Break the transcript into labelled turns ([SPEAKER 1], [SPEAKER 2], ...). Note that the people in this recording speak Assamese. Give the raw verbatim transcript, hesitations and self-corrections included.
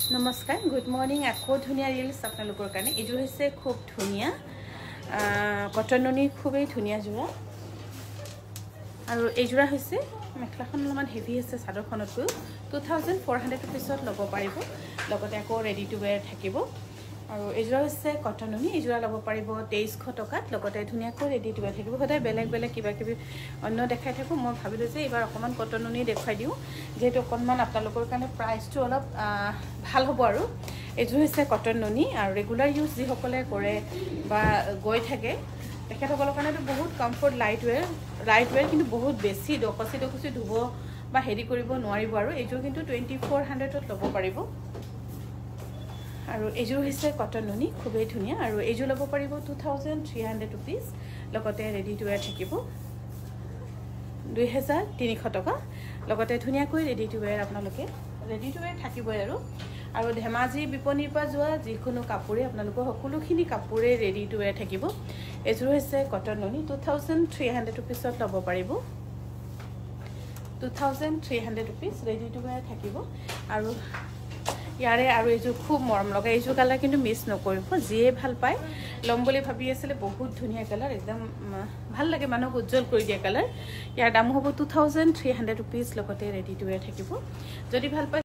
[SPEAKER 1] নমস্কাৰ গুড মৰ্নিং আকৌ ধুনিয়া ৰিলস আপোনালোকৰ কাৰণে এজোৰ হৈছে খুব ধুনিয়া কটননি খুবেই ধুনিয়া জোৰা আৰু এজোৰা হৈছে মেখলাখন অলপমান হেভি আছে চাদৰখনতকৈ টু থাউজেণ্ড ফ'ৰ হাণ্ড্ৰেড ৰুপিছত ল'ব পাৰিব লগতে আকৌ ৰেডি টু ওয়্যাৰ থাকিব আৰু এজোৰা হৈছে কটননি এজোৰা ল'ব পাৰিব তেইশ টকাত লগতে ধুনিয়াকৈ ৰেডি টু ওয়্যাৰ থাকিব সদায় বেলেগ বেলেগ কিবা কিবি অন্য দেখাই থাকো মই ভাবিলো যে এবাৰ অকমান কটননি দেখাই দিও যেটো অকমান আপোনালোকৰ কাৰণে প্ৰাইসটো অলপ ভাল হ'ব আৰু এজোৰ হৈছে কটননি আৰু ৰেগুলাৰ ইউজ যি সকলে কৰে বা গৈ থাকে তেখেতসকলৰ কাৰণে বহুত comfort light wear light wear কিন্তু বহুত বেছি ডকচি ডকচি ধুব বা হেৰি কৰিব নোৱাৰিব আৰু এজোৰ কিন্তু টুৱেণ্টি ফ'ৰ হাণ্ড্ৰেডত ল'ব পাৰিব আৰু এজোৰ হৈছে কটননি খুবেই ধুনিয়া আৰু এজোৰ ল'ব পাৰিব two thousand three hundred rupees লগতে ৰেডি টু ওয়্যাৰ থাকিব দুই হাজাৰ তিনিশ টকা লগতে ধুনিয়াকৈ ৰেডি টু ওয়্যাৰ আপোনালোকে ৰেডি টু ওয়্যাৰ থাকিবই আৰু আৰু ধেমাজি বিপণীৰ পৰা যোৱা যিকোনো কাপোৰে আপোনালোকৰ সকলোখিনি কাপোৰে ৰেডি টু ওয়্যাৰ থাকিব এজোৰ হৈছে কটননি টু থাউজেণ্ড থ্ৰী হাণ্ড্ৰেড ৰুপিছত ল'ব পাৰিব two thousand three hundred rupees ready to wear থাকিব আৰু ইয়াৰে আৰু এজোৰ খুব মৰম লগা এজোৰ কালাৰ কিন্তু মিছ নকৰিব যিয়ে ভাল পায় লম বুলি ভাবি আছিলে বহুত ধুনিয়া কালাৰ একদম ভাল লাগে মানুহক উজ্জ্বল কৰি দিয়া কালাৰ ইয়াৰ দাম হ'ব two thousand three hundred rupees লগতে ৰেডি টু ওয়্যাৰ থাকিব যদি ভাল পায়